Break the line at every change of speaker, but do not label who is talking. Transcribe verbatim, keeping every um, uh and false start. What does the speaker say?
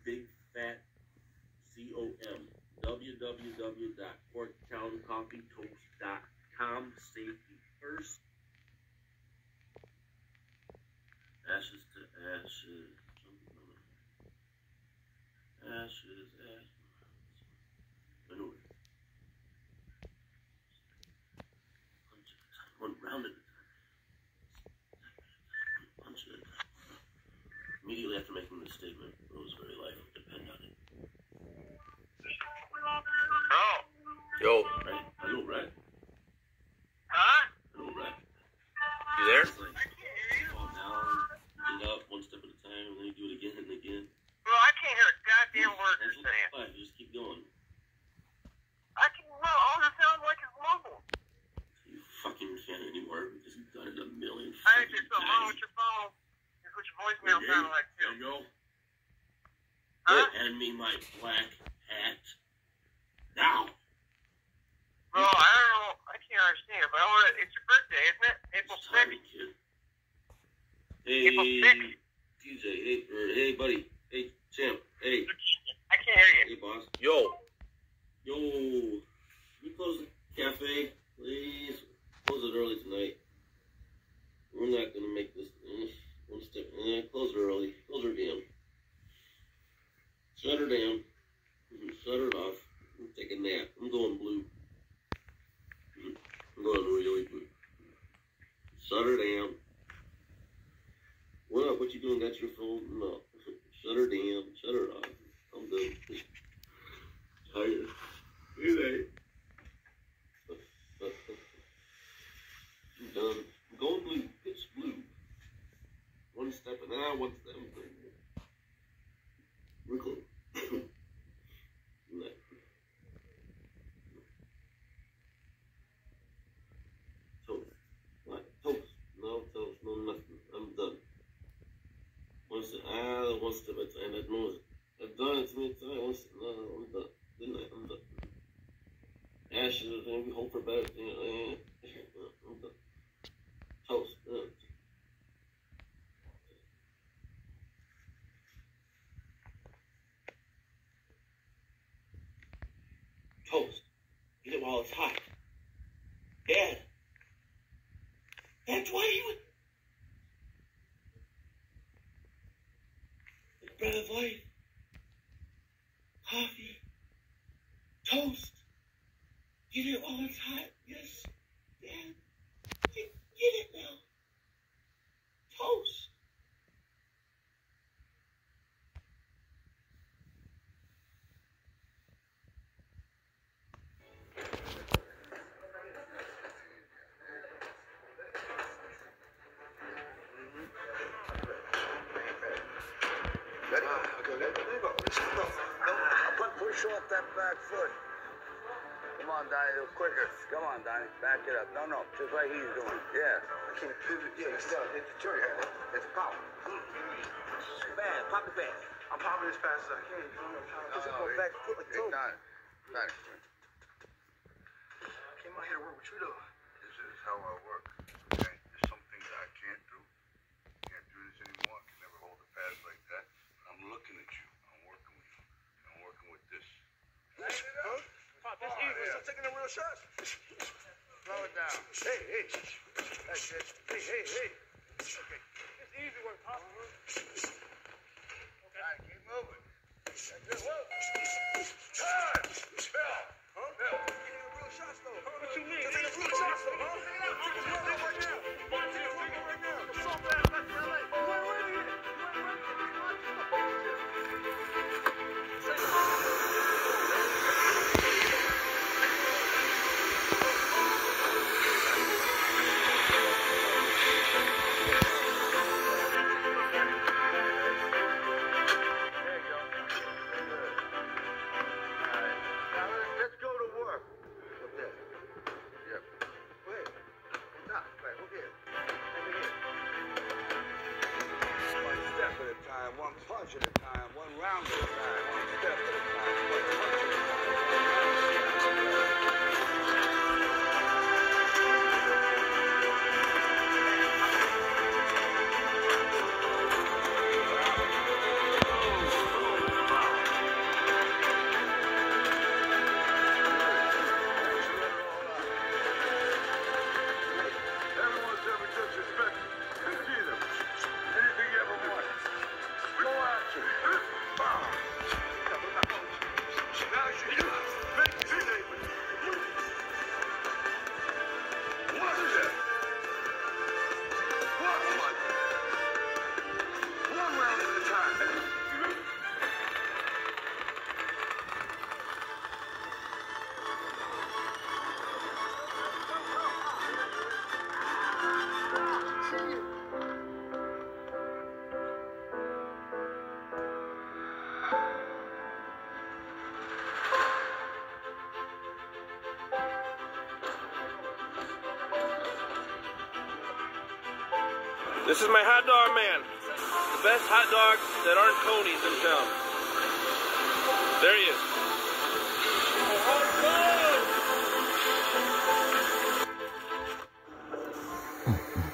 big fat C O M. w w w dot corktown coffee toast dot com. Safety first. Ashes to ashes. Ashes, ashes. Anyway. One round at a time. Punch at a time. Immediately after making this statement, Roseberry life would depend on it.
Oh.
Yo. Right? Hello, right?
Huh?
Hello, right?
You there?
It's like, you fall down, get up one step at a time, and then you do it again and again.
Well, I can't hear a goddamn word you're saying.
Fine, you just keep going.
I can, well, all it sounds like is mumble.
You fucking can't anymore because you've done it a million
I
fucking
think there's something wrong
times.
with your phone. Here's what your voicemail
Okay,
sounded like,
there
too.
you go.
Huh?
Hand me my black hat. Now!
Well, I don't know. I can't understand, but I want to, it's your birthday, isn't it? April
Sorry,
sixth.
kid.
April
Hey,
sixth.
D J, hey, or, hey, buddy. Hey, champ. Hey.
I can't hear you.
Hey, boss.
Yo.
Yo. Can you close the cafe, please? Close it early tonight. We're not going to make this uh, one step. Uh, close it early. Close her down. Shut her down. Shut her off. I'm taking a nap. I'm going blue. I'm going really blue. Shut her down. What up? What you doing? Got your phone? No. Shut her down. Shut her off. I'm done. Tired. Hey there. I'm done. I'm going blue. It's blue. One step and ah, one step. We're close. Toast. What? Toast. No toast. No nothing. I'm done. One step. Ah, one step at a time. That knows it. I've done it to me tonight. One step. No, no, I'm done. Didn't I? I'm done. Ashes. And we hope for better things. I'm done. Toast. Uh, Toast. Eat it while it's hot. Dad. Dad, why are you... The bread of life. Coffee. Toast. Eat it while it's hot. Yes. Dad. Get, get it now. Toast.
Ready? Okay, there you go. No, push off that back foot. Come on, Donnie, a little quicker. Come on, Donnie, back it up. No, no, just like he's doing. Yeah.
I can't pivot. Yeah, it's done. It's the turn. It's power.
Fast, pop it fast.
I'm popping as fast as I can.
Push up on back foot like two.
Not, not.
I came out here to work with you, though.
This is how I work. Okay? There's some things I can't do. Can't do this anymore. I can never hold a pass like that. I'm looking at you. I'm working with you. I'm working with this.
Huh? Pop, that's easy. We're still taking the real shots. Slow it down. Hey, hey. That's it. Hey, hey, hey. Okay. It's easy work, Pop. Okay. All right, keep moving. That's good. Whoa. Time. Bill. Huh? Bill. Taking the real shots, though. What you mean? Taking the real shots, though, huh? Take it right now. Take it right now. Come on, man. Back to L A. Wait, wait a minute. One punch at a time, one round at a time, one step at a time, one punch at a time, one round at a time.
This is my hot dog man. The best hot dogs that aren't Tony's in town. There he is. Oh, hot dog!